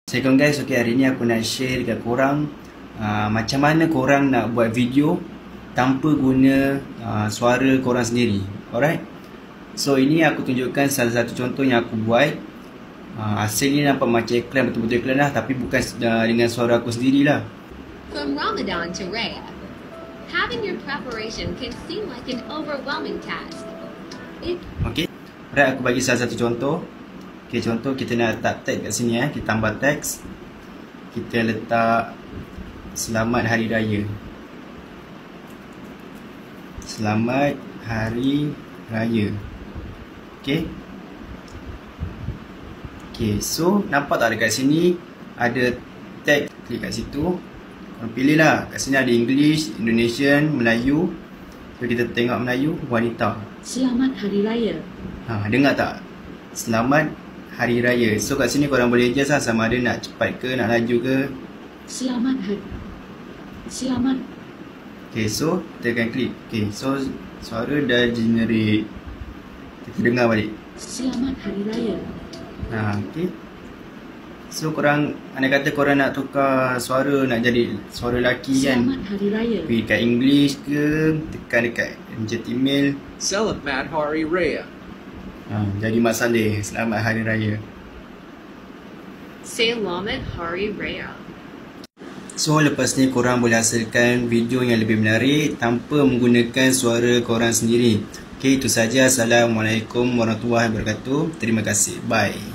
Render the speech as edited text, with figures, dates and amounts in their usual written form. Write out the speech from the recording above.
Assalamualaikum guys, okay, hari ni aku nak share dekat korang macam mana korang nak buat video tanpa guna suara korang sendiri. Alright, so ini aku tunjukkan salah satu contoh yang aku buat. Hasilnya nampak macam iklan, betul-betul iklan lah, tapi bukan dengan suara aku sendirilah. From Ramadan to Raya, having your preparation can seem like an overwhelming task. Okay, alright, aku bagi salah satu contoh. Okay, contoh kita nak letak tag kat sini, kita tambah teks. Kita letak Selamat Hari Raya. Selamat Hari Raya. Okay. Okay, so nampak tak dekat sini ada tag, klik kat situ. Korang pilih lah, kat sini ada English, Indonesian, Melayu. So kita tengok Melayu, wanita. Selamat Hari Raya. Dengar tak? Selamat Hari Raya. So kat sini korang boleh adjust lah, sama ada nak cepat ke, nak laju ke. Selamat. Okay, so kita akan klik. Okay, so suara dah generate. Kita dengar balik. Selamat Hari Raya. Okay. So korang, andai kata korang nak tukar suara, nak jadi suara lelaki kan, Selamat Hari Raya. pergi kat English ke, tekan dekat eject email. Selamat Hari Raya. Jadi Mak Saleh, Selamat Hari Raya. Selamat Hari Raya. So lepas ni korang boleh hasilkan video yang lebih menarik tanpa menggunakan suara korang sendiri. Okay, itu saja. Assalamualaikum warahmatullahi wabarakatuh. Terima kasih. Bye.